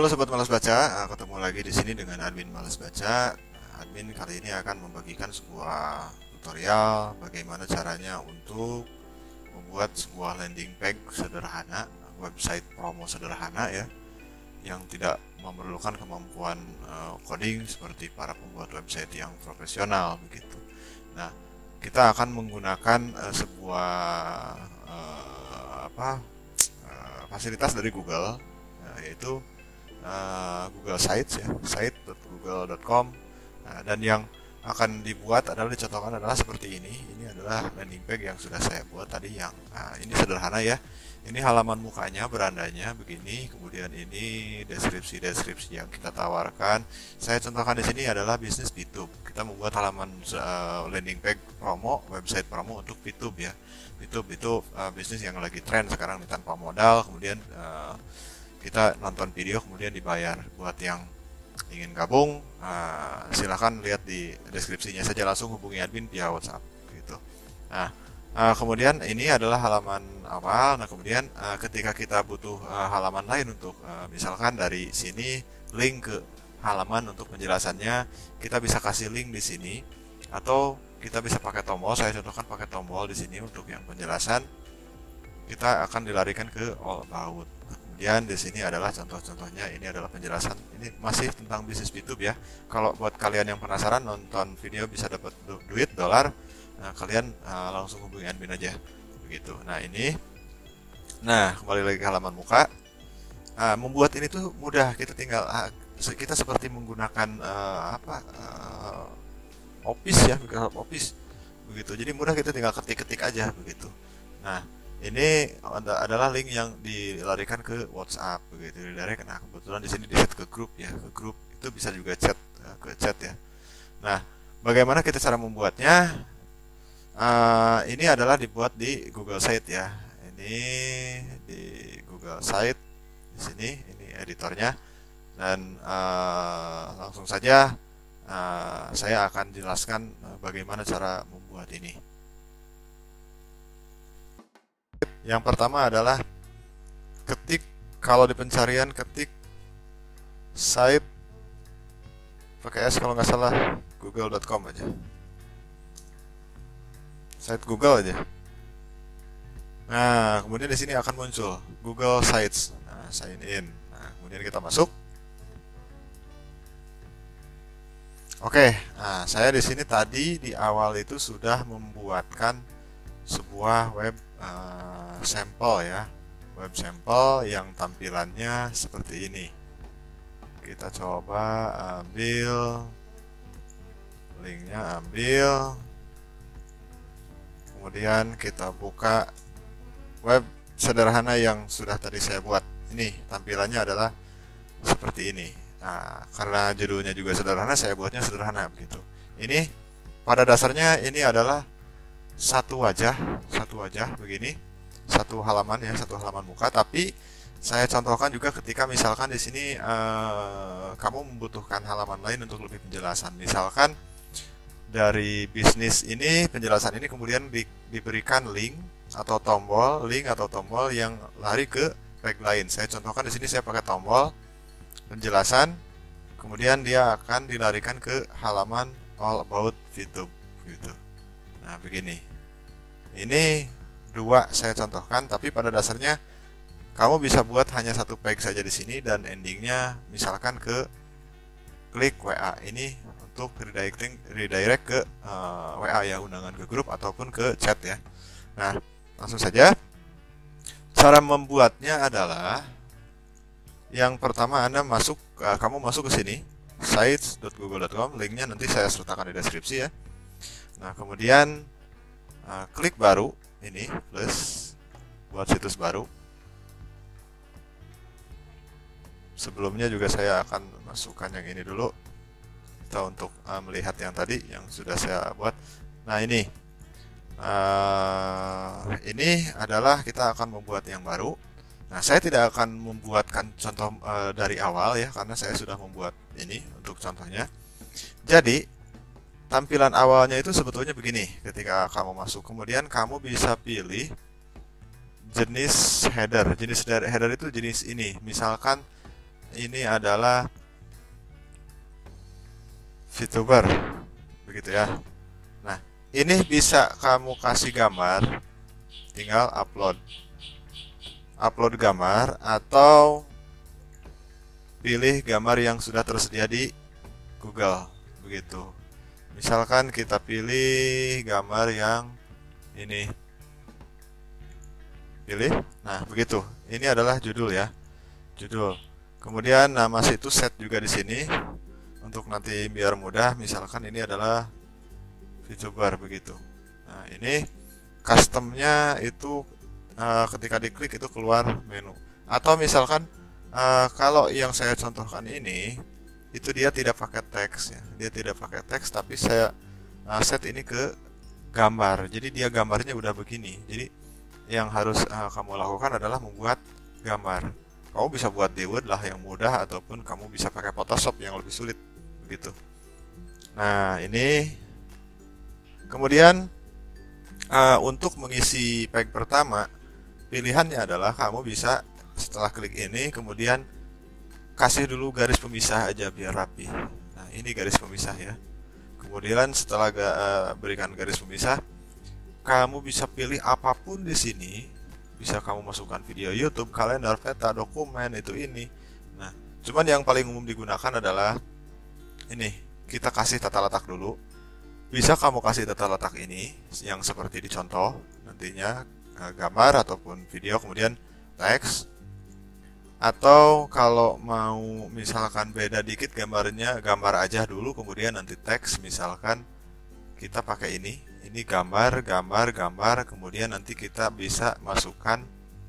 Halo sobat malas baca, ketemu lagi di sini dengan admin malas baca. Admin kali ini akan membagikan sebuah tutorial bagaimana caranya untuk membuat sebuah landing page sederhana, website promo sederhana ya, yang tidak memerlukan kemampuan coding seperti para pembuat website yang profesional begitu. Nah, kita akan menggunakan sebuah fasilitas dari Google, yaitu Google Sites ya, site.google.com. Dan yang akan dibuat dicontohkan adalah seperti ini. Ini adalah landing page yang sudah saya buat tadi, yang ini sederhana ya. Ini halaman mukanya, berandanya begini, kemudian ini deskripsi yang kita tawarkan. Saya contohkan di sini adalah bisnis VTube. Kita membuat halaman landing page promo, website promo untuk VTube ya. VTube itu bisnis yang lagi tren sekarang nih, tanpa modal, kemudian kita nonton video kemudian dibayar. Buat yang ingin gabung, silahkan lihat di deskripsinya saja, langsung hubungi admin via WhatsApp gitu. Nah, kemudian ini adalah halaman awal. Nah, kemudian ketika kita butuh halaman lain untuk misalkan dari sini link ke halaman untuk penjelasannya, kita bisa kasih link di sini, atau kita bisa pakai tombol. Saya contohkan pakai tombol di sini untuk yang penjelasan. Kita akan dilarikan ke all about. Kemudian di sini adalah contoh-contohnya. Ini adalah penjelasan. Ini masih tentang bisnis VTube ya. Kalau buat kalian yang penasaran nonton video bisa dapat duit dolar, nah, kalian langsung hubungi admin aja begitu. Nah, ini. Nah, kembali lagi ke halaman muka. Membuat ini tuh mudah. Kita tinggal kita seperti menggunakan Office ya, Microsoft Office begitu. Jadi mudah, kita tinggal ketik-ketik aja begitu. Nah, ini adalah link yang dilarikan ke WhatsApp begitu, didirect. Nah, kebetulan di sini di set ke grup ya, ke grup itu bisa juga chat ke chat ya. Nah, bagaimana kita cara membuatnya? Ini adalah dibuat di Google Site ya. Ini di Google Site di sini, ini editornya, dan langsung saja saya akan jelaskan bagaimana cara membuat ini. Yang pertama adalah ketik, kalau di pencarian ketik site pakai S kalau nggak salah, google.com aja, site Google aja. Nah, kemudian di sini akan muncul Google Sites. Nah, sign in. Nah, kemudian kita masuk. Oke, nah saya di sini tadi di awal itu sudah membuatkan sebuah web sampel ya, web sampel yang tampilannya seperti ini. Kita coba ambil linknya, kemudian kita buka web sederhana yang sudah tadi saya buat. Ini tampilannya adalah seperti ini. Nah, karena judulnya juga sederhana, saya buatnya sederhana begitu. Ini pada dasarnya ini adalah satu wajah begini, satu halaman ya, satu halaman muka. Tapi saya contohkan juga ketika misalkan di sini kamu membutuhkan halaman lain untuk lebih penjelasan. Misalkan dari bisnis ini, penjelasan ini kemudian diberikan link atau tombol yang lari ke page lain. Saya contohkan di sini, saya pakai tombol penjelasan, kemudian dia akan dilarikan ke halaman all about VTube gitu. Nah, begini. Ini dua saya contohkan, tapi pada dasarnya kamu bisa buat hanya satu page saja di sini, dan endingnya misalkan ke klik WA. Ini untuk redirect ke WA ya, undangan ke grup ataupun ke chat ya. Nah, langsung saja. Cara membuatnya adalah yang pertama, kamu masuk ke sini, sites.google.com, linknya nanti saya sertakan di deskripsi ya. Nah, kemudian klik baru, ini plus buat situs baru. Sebelumnya juga saya akan masukkan yang ini dulu, kita untuk melihat yang tadi yang sudah saya buat. Nah, ini adalah kita akan membuat yang baru. Nah, saya tidak akan membuatkan contoh dari awal ya, karena saya sudah membuat ini untuk contohnya. Jadi, tampilan awalnya itu sebetulnya begini. Ketika kamu masuk, kemudian kamu bisa pilih jenis header. Jenis header itu jenis ini. Misalkan ini adalah VTuber, begitu ya. Nah, ini bisa kamu kasih gambar, tinggal upload gambar, atau pilih gambar yang sudah tersedia di Google, begitu. Misalkan kita pilih gambar yang ini, pilih. Nah, begitu. Ini adalah judul ya, judul. Kemudian nama situs set juga di sini untuk nanti biar mudah. Misalkan ini adalah VTuber, begitu. Nah, ini customnya itu ketika diklik itu keluar menu. Atau misalkan kalau yang saya contohkan ini itu dia tidak pakai teks ya, dia tidak pakai teks, tapi saya set ini ke gambar. Jadi dia gambarnya udah begini. Jadi yang harus kamu lakukan adalah membuat gambar. Kamu bisa buat di Word lah yang mudah, ataupun kamu bisa pakai Photoshop yang lebih sulit, begitu. Nah, ini kemudian untuk mengisi pack pertama, pilihannya adalah kamu bisa setelah klik ini kemudian kasih dulu garis pemisah aja biar rapi. Nah, ini garis pemisah ya. Kemudian setelah berikan garis pemisah, kamu bisa pilih apapun di sini. Bisa kamu masukkan video YouTube, kalender, peta, dokumen, itu ini. Nah, cuman yang paling umum digunakan adalah ini. Kita kasih tata letak dulu. Bisa kamu kasih tata letak ini yang seperti di contoh, nantinya gambar ataupun video, kemudian teks. Atau kalau mau misalkan beda dikit gambarnya, gambar aja dulu kemudian nanti teks. Misalkan kita pakai ini gambar, kemudian nanti kita bisa masukkan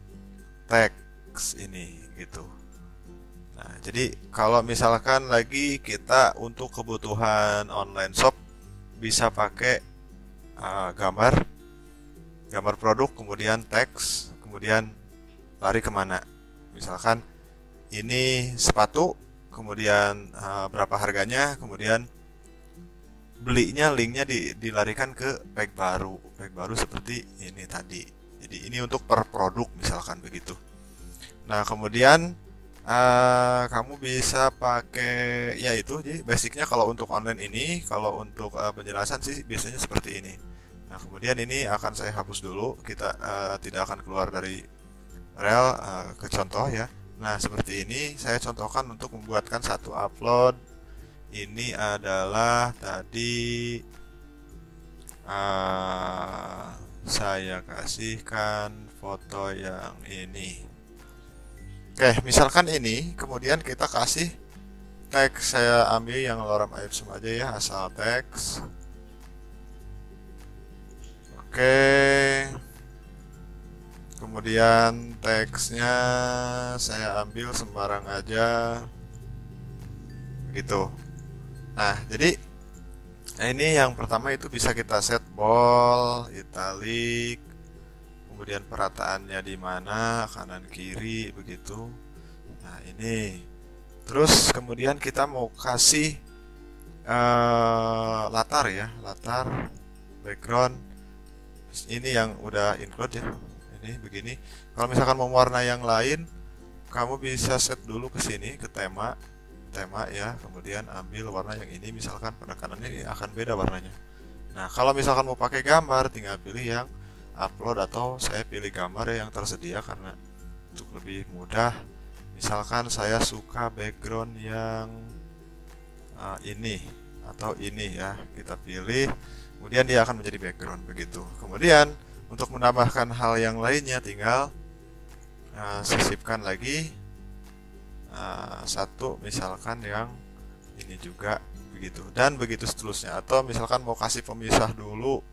teks ini gitu. Nah, jadi kalau misalkan lagi kita untuk kebutuhan online shop bisa pakai gambar produk, kemudian teks, kemudian lari kemana. Misalkan ini sepatu, kemudian berapa harganya, kemudian belinya, linknya dilarikan ke pack baru seperti ini tadi. Jadi ini untuk per produk misalkan begitu. Nah, kemudian kamu bisa pakai ya itu. Jadi basicnya kalau untuk online ini, kalau untuk penjelasan sih biasanya seperti ini. Nah, kemudian ini akan saya hapus dulu. Kita tidak akan keluar dari rel ke contoh ya. Nah, seperti ini saya contohkan untuk membuatkan satu upload. Ini adalah tadi saya kasihkan foto yang ini. Oke, misalkan ini, kemudian kita kasih teks. Saya ambil yang lorem ipsum aja ya, asal teks. Oke, kemudian teksnya saya ambil sembarang aja, begitu. Nah, jadi ini yang pertama itu bisa kita set bold, italic, kemudian perataannya di mana, kanan kiri, begitu. Nah, ini. Terus kemudian kita mau kasih latar ya, latar, background. Ini yang udah include ya. Ini begini. Kalau misalkan mau warna yang lain, kamu bisa set dulu ke sini ke tema ya, kemudian ambil warna yang ini, misalkan penekanannya ini akan beda warnanya. Nah, kalau misalkan mau pakai gambar, tinggal pilih yang upload, atau saya pilih gambar ya yang tersedia karena untuk lebih mudah. Misalkan saya suka background yang ini atau ini ya, kita pilih, kemudian dia akan menjadi background begitu. Kemudian untuk menambahkan hal yang lainnya tinggal sisipkan lagi satu, misalkan yang ini juga begitu, dan begitu seterusnya. Atau misalkan mau kasih pemisah dulu,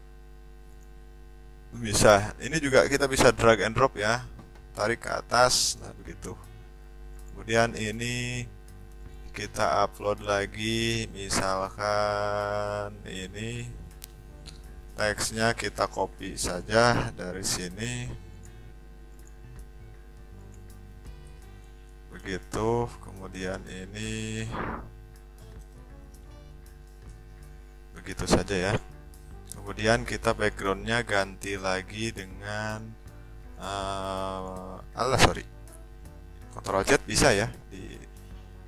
pemisah ini juga kita bisa drag and drop ya, tarik ke atas. Nah, begitu. Kemudian ini kita upload lagi, misalkan ini teksnya kita copy saja dari sini. Begitu, kemudian ini begitu saja ya. Kemudian kita backgroundnya ganti lagi dengan Ctrl Z bisa ya,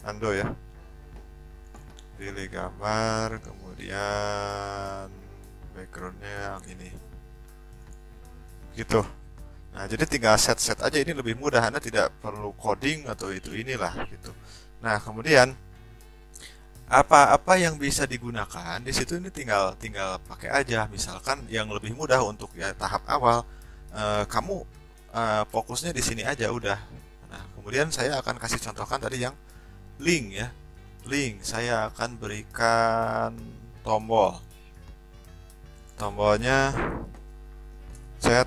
Ando ya, pilih gambar, kemudian backgroundnya yang ini gitu. Nah, jadi tinggal set aja, ini lebih mudah, Anda tidak perlu coding atau inilah gitu. Nah, kemudian apa-apa yang bisa digunakan di situ, ini tinggal tinggal pakai aja. Misalkan yang lebih mudah untuk ya tahap awal, kamu fokusnya di sini aja udah. Nah, kemudian saya akan kasih contohkan tadi yang link ya. Link saya akan berikan tombolnya chat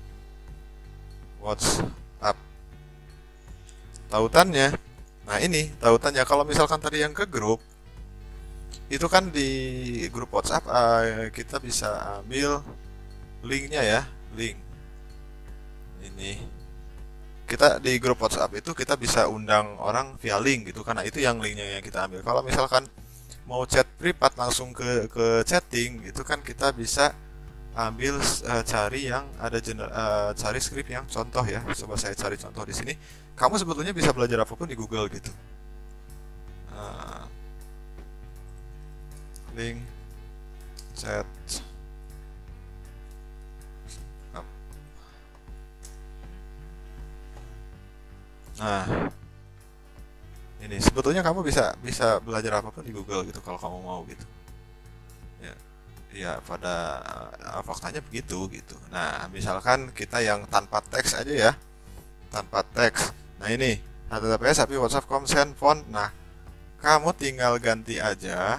WhatsApp, tautannya. Nah, ini tautannya kalau misalkan tadi yang ke grup itu kan di grup WhatsApp, kita bisa ambil linknya ya, link ini. Kita di grup WhatsApp itu kita bisa undang orang via link gitu, karena itu yang linknya yang kita ambil. Kalau misalkan mau chat privat langsung ke chatting itu kan kita bisa ambil, cari yang ada cari script yang contoh ya. Coba saya cari contoh di sini. Kamu sebetulnya bisa belajar apapun di Google gitu. Link chat. Nah, ini sebetulnya kamu bisa bisa belajar apapun di Google gitu kalau kamu mau gitu. Ya, ya pada faktanya begitu gitu. Nah, misalkan kita yang tanpa teks aja ya, tanpa teks. Nah, ini https tapi whatsapp.com send font. Nah, kamu tinggal ganti aja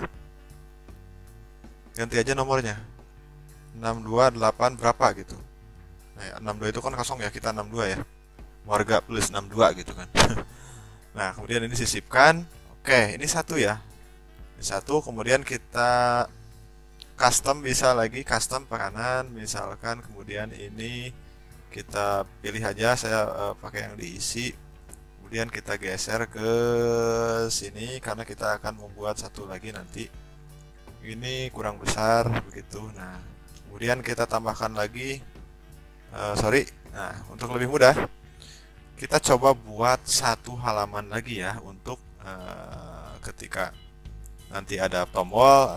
nomornya 628 berapa gitu. Nah, 62 itu kan kosong ya, kita 62 ya, warga plus 62 gitu kan. Nah, kemudian ini sisipkan. Oke, ini satu ya, ini satu. Kemudian kita custom, bisa lagi custom peranan misalkan. Kemudian ini kita pilih aja, saya pakai yang diisi. Kemudian kita geser ke sini karena kita akan membuat satu lagi nanti. Ini kurang besar begitu. Nah, kemudian kita tambahkan lagi, nah, untuk lebih mudah kita coba buat satu halaman lagi ya, untuk ketika nanti ada tombol,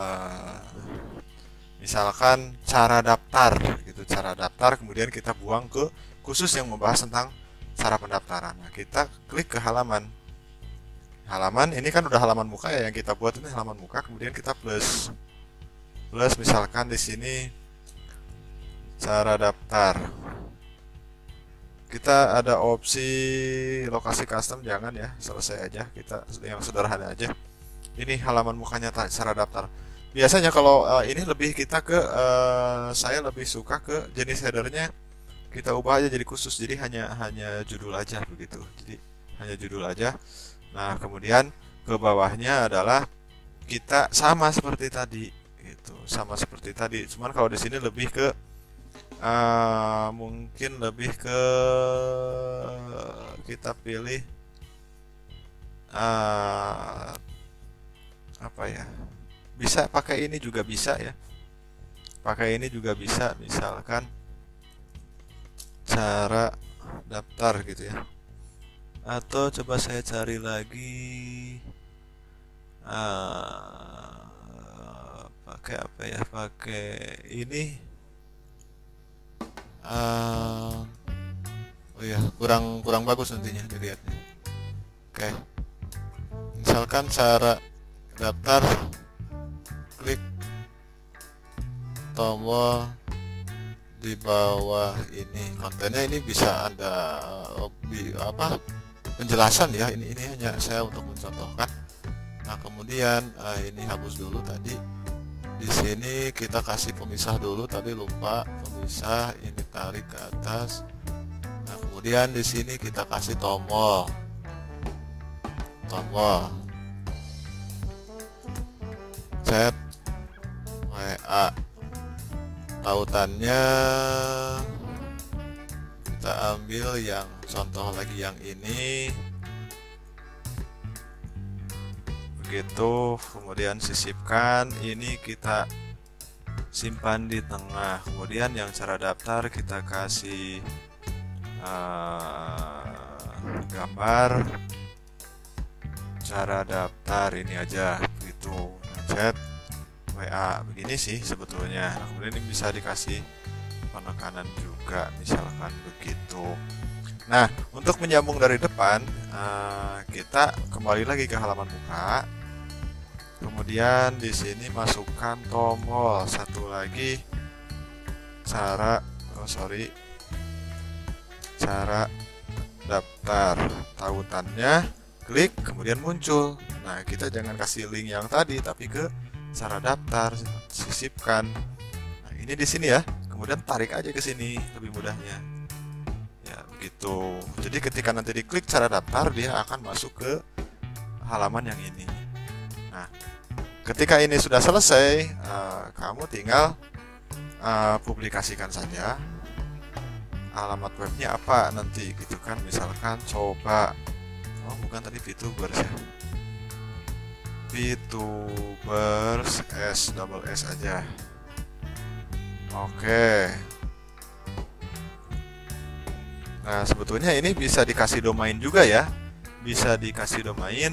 misalkan cara daftar gitu, cara daftar. Kemudian kita buang ke khusus yang membahas tentang cara pendaftaran. Nah, kita klik ke halaman ini kan udah halaman muka ya, yang kita buat ini halaman muka. Kemudian kita plus misalkan di sini cara daftar. Kita ada opsi lokasi custom, jangan ya, selesai aja, kita yang sederhana aja. Ini halaman mukanya cara daftar. Biasanya kalau ini lebih kita ke, saya lebih suka ke jenis headernya kita ubah aja jadi khusus, jadi hanya judul aja begitu, jadi hanya judul aja. Nah, kemudian ke bawahnya adalah kita sama seperti tadi gitu, sama seperti tadi, cuman kalau di sini lebih ke mungkin lebih ke kita pilih apa ya, bisa pakai ini juga bisa ya, pakai ini juga bisa, misalkan cara daftar gitu ya. Atau coba saya cari lagi, pakai apa ya, pakai ini. Oh ya, kurang bagus nantinya dilihatnya. Oke, misalkan cara daftar, klik tombol di bawah ini. Kontennya ini bisa Anda penjelasan ya, ini hanya saya untuk mencontohkan. Nah, kemudian ini hapus dulu tadi. Di sini kita kasih pemisah dulu, tadi lupa pemisah, ini tarik ke atas. Nah, kemudian di sini kita kasih tombol chat WA. Tautannya kita ambil yang contoh lagi yang ini begitu. Kemudian sisipkan, ini kita simpan di tengah. Kemudian yang cara daftar kita kasih gambar cara daftar ini aja begitu. Chat WA begini sih sebetulnya. Nah, kemudian ini bisa dikasih penekanan juga misalkan begitu. Nah, untuk menyambung dari depan, kita kembali lagi ke halaman muka. Kemudian di sini masukkan tombol satu lagi, cara daftar. Tautannya klik kemudian muncul. Nah, kita jangan kasih link yang tadi tapi ke cara daftar, sisipkan. Nah, ini di sini ya. Kemudian tarik aja ke sini lebih mudahnya. Ya, begitu. Jadi ketika nanti diklik cara daftar, dia akan masuk ke halaman yang ini. Nah, ketika ini sudah selesai, kamu tinggal publikasikan saja alamat webnya apa nanti gitu kan. Misalkan coba, oh bukan tadi VTubers ya, VTubers S aja. Oke. Nah, sebetulnya ini bisa dikasih domain juga ya, bisa dikasih domain,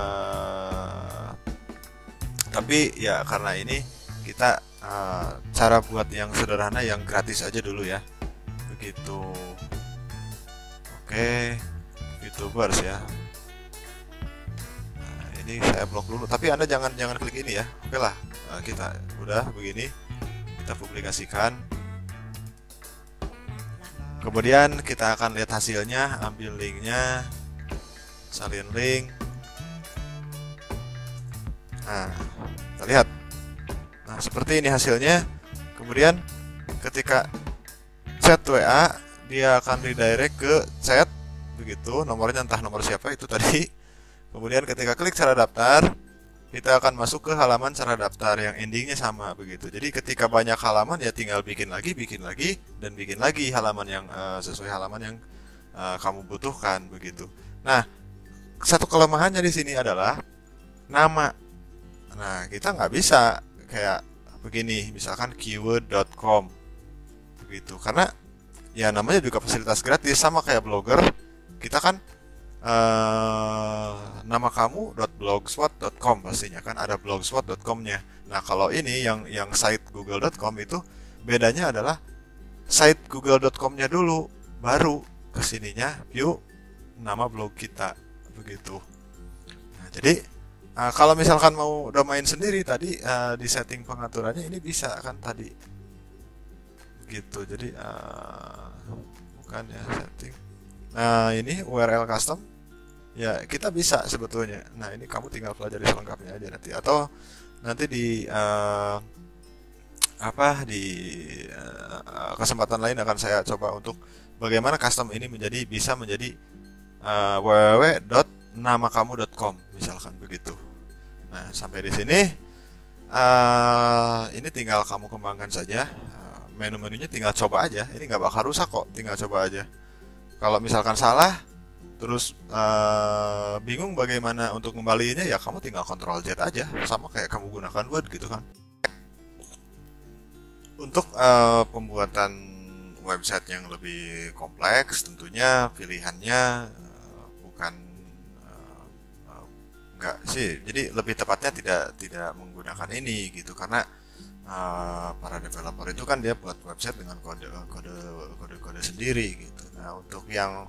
tapi ya karena ini kita cara buat yang sederhana, yang gratis aja dulu ya, begitu. Oke, VTubers ya. Nah, ini saya blok dulu, tapi Anda jangan klik ini ya. Oke lah, kita udah begini, kita publikasikan. Kemudian kita akan lihat hasilnya, ambil linknya, salin link. Nah, kita lihat. Nah, seperti ini hasilnya. Kemudian ketika chat WA, dia akan redirect ke chat begitu, nomornya entah nomor siapa itu tadi. Kemudian ketika klik cara daftar, kita akan masuk ke halaman cara daftar yang endingnya sama begitu. Jadi ketika banyak halaman ya tinggal bikin lagi, dan bikin lagi halaman yang sesuai halaman yang kamu butuhkan begitu. Nah, satu kelemahannya di sini adalah nama. Nah, kita nggak bisa kayak begini, misalkan keyword.com begitu, karena ya namanya juga fasilitas gratis, sama kayak Blogger. Kita kan nama kamu .blogspot.com pastinya kan ada blogspot.com-nya. Nah, kalau ini yang site google.com itu bedanya adalah site google.com-nya dulu, baru kesininya view nama blog kita begitu. Nah, jadi kalau misalkan mau domain sendiri tadi di setting pengaturannya ini bisa kan tadi begitu. Jadi bukan ya setting. Nah, ini URL custom. Ya, kita bisa sebetulnya. Nah, ini kamu tinggal pelajari selengkapnya aja nanti, atau nanti di kesempatan lain akan saya coba untuk bagaimana custom ini bisa menjadi www.namakamu.com misalkan begitu. Nah, sampai di sini ini tinggal kamu kembangkan saja. Menu-menunya tinggal coba aja. Ini nggak bakal rusak kok, tinggal coba aja. Kalau misalkan salah terus bingung bagaimana untuk kembaliinnya, ya kamu tinggal Ctrl Z aja, sama kayak kamu gunakan Word gitu kan. Untuk pembuatan website yang lebih kompleks, tentunya pilihannya bukan enggak sih, jadi lebih tepatnya tidak menggunakan ini gitu, karena para developer itu kan dia buat website dengan kode sendiri gitu. Nah, untuk yang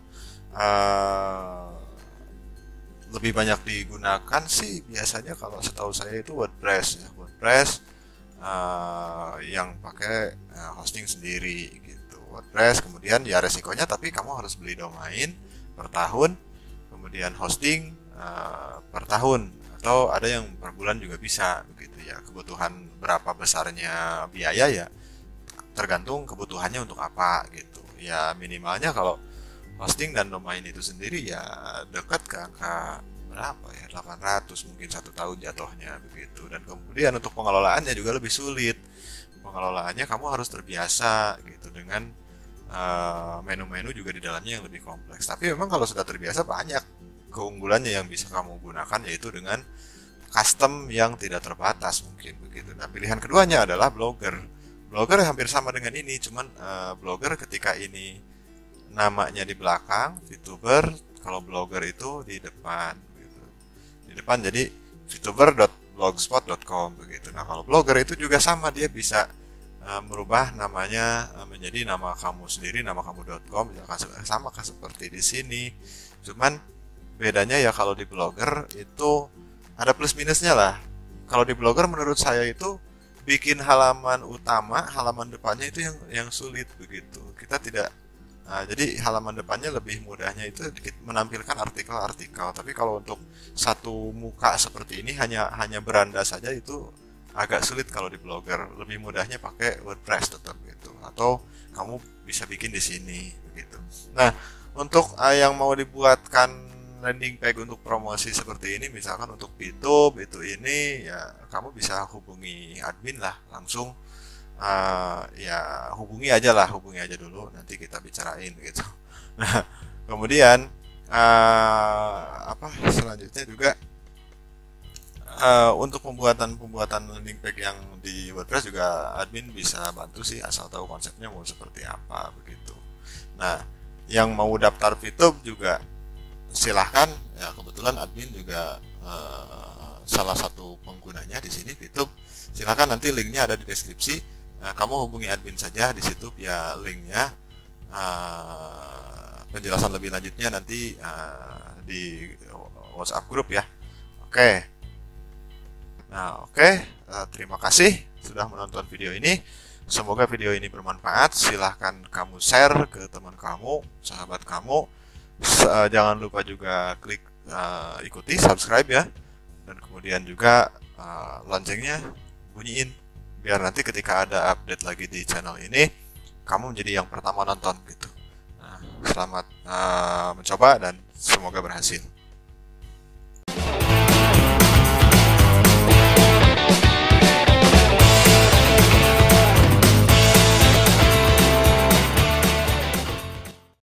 lebih banyak digunakan sih biasanya kalau setahu saya itu WordPress ya. WordPress yang pakai hosting sendiri gitu. WordPress, kemudian ya resikonya tapi kamu harus beli domain per tahun, kemudian hosting per tahun, atau ada yang per bulan juga bisa begitu ya. Kebutuhan berapa besarnya biaya ya tergantung kebutuhannya untuk apa gitu. Ya minimalnya kalau hosting dan domain itu sendiri ya dekat ke angka berapa ya, 800 mungkin 1 tahun jatuhnya begitu. Dan kemudian untuk pengelolaannya juga lebih sulit. Pengelolaannya kamu harus terbiasa gitu dengan menu-menu juga di dalamnya yang lebih kompleks. Tapi memang kalau sudah terbiasa banyak keunggulannya yang bisa kamu gunakan, yaitu dengan custom yang tidak terbatas mungkin begitu. Nah, pilihan keduanya adalah Blogger. Blogger hampir sama dengan ini, cuman Blogger ketika ini namanya di belakang, VTuber, kalau Blogger itu di depan gitu. Di di depan jadi vtuber.blogspot.com begitu. Nah, kalau blogger itu juga sama, dia bisa merubah namanya menjadi nama kamu sendiri, nama kamu.com, sama seperti di sini. Cuman bedanya ya kalau di blogger itu ada plus minusnya lah. Kalau di blogger menurut saya itu bikin halaman utama, halaman depannya itu yang sulit begitu. Kita tidak jadi halaman depannya lebih mudahnya itu menampilkan artikel-artikel. Tapi kalau untuk satu muka seperti ini hanya beranda saja itu agak sulit kalau di blogger. Lebih mudahnya pakai WordPress tetap gitu. Atau kamu bisa bikin di sini begitu. Nah, untuk yang mau dibuatkan landing page untuk promosi seperti ini, misalkan untuk YouTube itu ini ya kamu bisa hubungi admin lah langsung. Ya hubungi aja dulu, nanti kita bicarain gitu. Nah, kemudian selanjutnya juga untuk pembuatan landing page yang di WordPress juga admin bisa bantu sih, asal tahu konsepnya mau seperti apa begitu. Nah, yang mau daftar VTube juga silahkan ya, kebetulan admin juga salah satu penggunanya di sini VTube. Silahkan, nanti linknya ada di deskripsi. Nah, kamu hubungi admin saja di situ via linknya. Penjelasan lebih lanjutnya nanti di WhatsApp grup ya. Oke. Nah, terima kasih sudah menonton video ini. Semoga video ini bermanfaat. Silahkan kamu share ke teman kamu, sahabat kamu. Jangan lupa juga klik ikuti, subscribe ya. Dan kemudian juga loncengnya bunyiin, biar nanti ketika ada update lagi di channel ini, kamu menjadi yang pertama nonton gitu. Nah, selamat mencoba dan semoga berhasil.